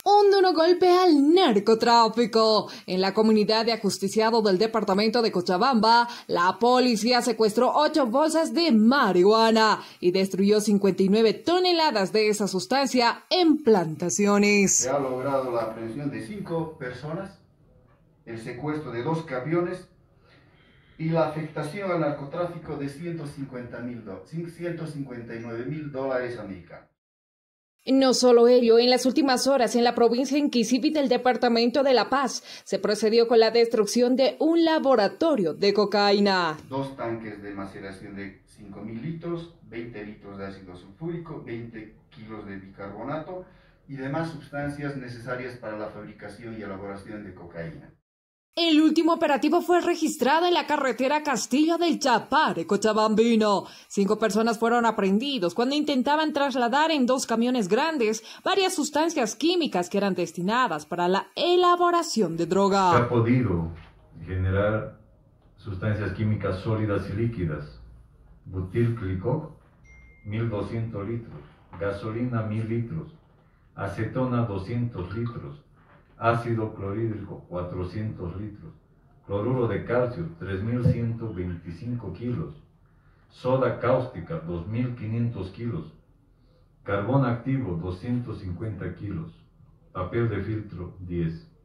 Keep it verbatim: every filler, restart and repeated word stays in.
Un duro golpe al narcotráfico. En la comunidad de Ajusticiado del departamento de Cochabamba, la policía secuestró ocho bolsas de marihuana y destruyó cincuenta y nueve toneladas de esa sustancia en plantaciones. Se ha logrado la aprehensión de cinco personas, el secuestro de dos camiones y la afectación al narcotráfico de ciento cincuenta y nueve mil dólares americanos. No solo ello, en las últimas horas en la provincia de Inquisipi del departamento de La Paz se procedió con la destrucción de un laboratorio de cocaína. Dos tanques de maceración de cinco mil litros, veinte litros de ácido sulfúrico, veinte kilos de bicarbonato y demás sustancias necesarias para la fabricación y elaboración de cocaína. El último operativo fue registrado en la carretera Castillo del Chapare, Cochabambino. Cinco personas fueron aprehendidos cuando intentaban trasladar en dos camiones grandes varias sustancias químicas que eran destinadas para la elaboración de droga. Se ha podido generar sustancias químicas sólidas y líquidas. Butilclicoc, mil doscientos litros. Gasolina, mil litros. Acetona, doscientos litros. Ácido clorhídrico, cuatrocientos litros, cloruro de calcio, tres mil ciento veinticinco kilos, soda cáustica, dos mil quinientos kilos, carbón activo, doscientos cincuenta kilos, papel de filtro, diez.